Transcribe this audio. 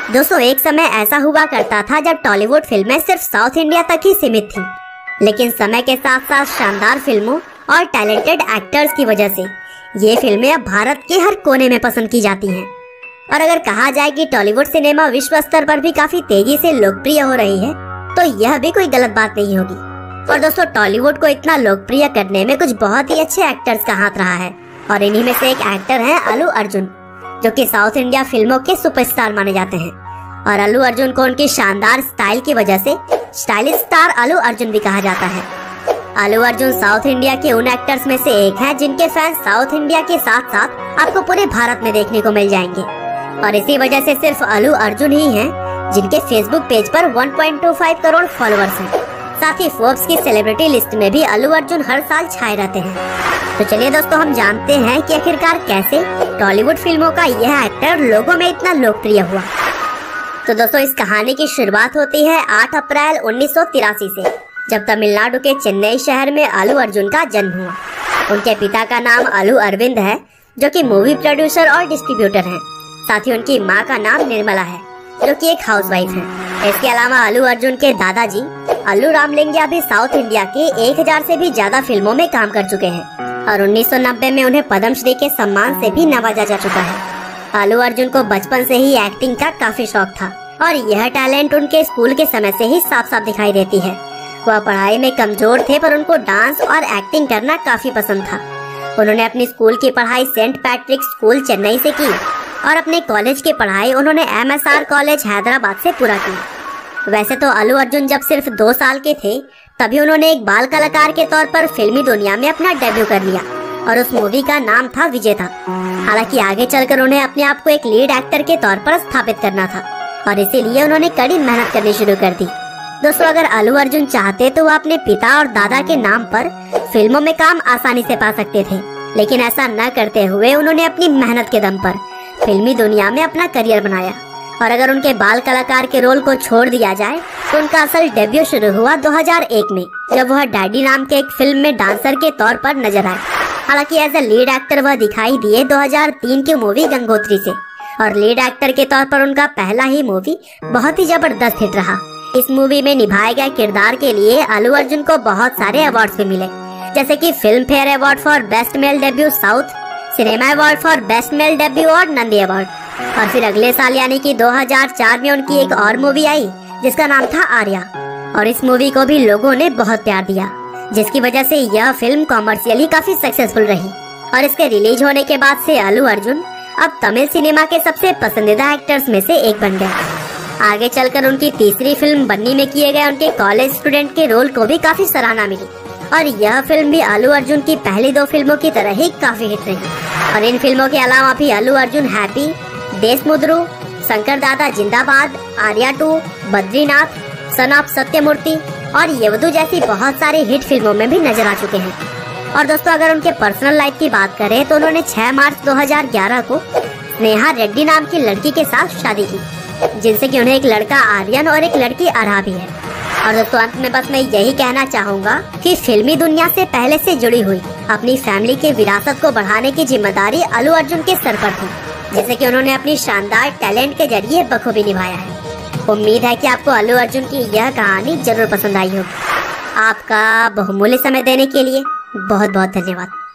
दोस्तों एक समय ऐसा हुआ करता था जब टॉलीवुड फिल्में सिर्फ साउथ इंडिया तक ही सीमित थी, लेकिन समय के साथ साथ शानदार फिल्मों और टैलेंटेड एक्टर्स की वजह से ये फिल्में अब भारत के हर कोने में पसंद की जाती हैं। और अगर कहा जाए कि टॉलीवुड सिनेमा विश्व स्तर पर भी काफी तेजी से लोकप्रिय हो रही है, तो यह भी कोई गलत बात नहीं होगी। और दोस्तों टॉलीवुड को इतना लोकप्रिय करने में कुछ बहुत ही अच्छे एक्टर्स का हाथ रहा है, और इन्हीं में से एक एक्टर है अल्लू अर्जुन, जो कि साउथ इंडिया फिल्मों के सुपरस्टार माने जाते हैं। और अल्लू अर्जुन को उनकी शानदार स्टाइल की वजह से स्टाइलिश स्टार अल्लू अर्जुन भी कहा जाता है। अल्लू अर्जुन साउथ इंडिया के उन एक्टर्स में से एक हैं जिनके फैंस साउथ इंडिया के साथ साथ आपको पूरे भारत में देखने को मिल जाएंगे। और इसी वजह से सिर्फ अल्लू अर्जुन ही हैं जिनके फेसबुक पेज पर 1.25 करोड़ फॉलोअर्स हैं। साथ ही फोर्ब्स की सेलिब्रिटी लिस्ट में भी अल्लू अर्जुन हर साल छाए रहते हैं। तो चलिए दोस्तों हम जानते हैं कि आखिरकार कैसे टॉलीवुड फिल्मों का यह एक्टर लोगों में इतना लोकप्रिय हुआ। तो दोस्तों इस कहानी की शुरुआत होती है 8 अप्रैल 1983 से, जब तमिलनाडु के चेन्नई शहर में अल्लू अर्जुन का जन्म हुआ। उनके पिता का नाम अल्लू अरविंद है, जो कि मूवी प्रोड्यूसर और डिस्ट्रीब्यूटर हैं। साथ ही उनकी मां का नाम निर्मला है, जो कि एक हाउसवाइफ है। इसके अलावा अल्लू अर्जुन के दादाजी अल्लू रामलिंगय्या भी साउथ इंडिया के 1000 से भी ज्यादा फिल्मों में काम कर चुके हैं, और 1990 में उन्हें पद्मश्री के सम्मान से भी नवाजा जा चुका है। अल्लू अर्जुन को बचपन से ही एक्टिंग का काफी शौक था, और यह टैलेंट उनके स्कूल के समय से ही साफ साफ दिखाई देती है। वह पढ़ाई में कमजोर थे, पर उनको डांस और एक्टिंग करना काफी पसंद था। उन्होंने अपनी स्कूल की पढ़ाई सेंट पैट्रिक स्कूल चेन्नई से की, और अपने कॉलेज की पढ़ाई उन्होंने MSR कॉलेज हैदराबाद से पूरा की। वैसे तो अल्लू अर्जुन जब सिर्फ 2 साल के थे, तभी उन्होंने एक बाल कलाकार के तौर पर फिल्मी दुनिया में अपना डेब्यू कर लिया, और उस मूवी का नाम था विजेता। हालांकि आगे चलकर उन्हें अपने आप को एक लीड एक्टर के तौर पर स्थापित करना था, और इसीलिए उन्होंने कड़ी मेहनत करनी शुरू कर दी। दोस्तों अगर अल्लू अर्जुन चाहते तो वह अपने पिता और दादा के नाम पर फिल्मों में काम आसानी से पा सकते थे, लेकिन ऐसा न करते हुए उन्होंने अपनी मेहनत के दम पर फिल्मी दुनिया में अपना करियर बनाया। और अगर उनके बाल कलाकार के रोल को छोड़ दिया जाए तो उनका असल डेब्यू शुरू हुआ 2001 में, जब वह डैडी नाम के एक फिल्म में डांसर के तौर पर नजर आए। हालांकि एज ए लीड एक्टर वह दिखाई दिए 2003 की मूवी गंगोत्री से, और लीड एक्टर के तौर पर उनका पहला ही मूवी बहुत ही जबरदस्त हिट रहा। इस मूवी में निभाए गए किरदार के लिए अल्लू अर्जुन को बहुत सारे अवार्ड्स भी मिले, जैसे कि Filmfare award for best male debut south, cinema award for best male debut और नंदी अवार्ड। और फिर अगले साल यानी कि 2004 में उनकी एक और मूवी आई जिसका नाम था आर्या, और इस मूवी को भी लोगों ने बहुत प्यार दिया, जिसकी वजह से यह फिल्म कॉमर्शियली काफी सक्सेसफुल रही। और इसके रिलीज होने के बाद से अल्लू अर्जुन अब तमिल सिनेमा के सबसे पसंदीदा एक्टर्स में से एक बन गए। आगे चलकर उनकी तीसरी फिल्म बन्नी में किए गए उनके कॉलेज स्टूडेंट के रोल को भी काफी सराहना मिली, और यह फिल्म भी अल्लू अर्जुन की पहली 2 फिल्मों की तरह ही काफी हिट रही। और इन फिल्मों के अलावा भी Allu Arjun happy, Desamuduru, Shankar Dada Zindabad, Arya 2, Badrinath, son of Satyamurthy और येवदू जैसी बहुत सारी हिट फिल्मों में भी नजर आ चुके हैं। और दोस्तों अगर उनके पर्सनल लाइफ की बात करें तो उन्होंने 6 मार्च 2011 को स्नेहा रेड्डी नाम की लड़की के साथ शादी की, जिनसे कि उन्हें एक लड़का आर्यन और एक लड़की आरा भी है। और दोस्तों अंत में बस मैं यही कहना चाहूँगा कि फिल्मी दुनिया से पहले से जुड़ी हुई अपनी फैमिली की विरासत को बढ़ाने की जिम्मेदारी अल्लू अर्जुन के सर पर थी, जिसे कि उन्होंने अपनी शानदार टैलेंट के जरिए बखूबी निभाया है। उम्मीद है कि आपको अल्लू अर्जुन की यह कहानी जरूर पसंद आई होगी। आपका बहुमूल्य समय देने के लिए बहुत बहुत धन्यवाद।